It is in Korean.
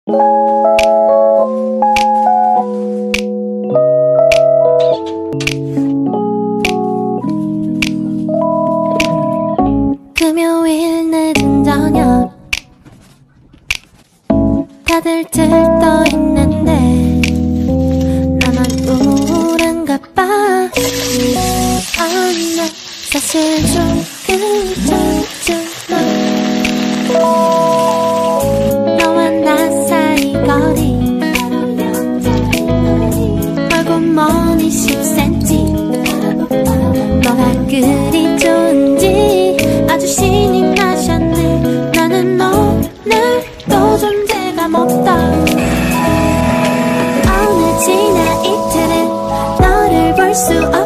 금요일 늦은 저녁 다들 들떠있는데 나만 우울한가 봐. 나 사실 조금 짜증나. 너와 나 사이 거리 멀고 머니 10cm. 너가 그리 좋은지 아주 신이 나셨네. 나는 오늘도 존재감 없다. 어느 지나 이틀은 너를 볼 수 없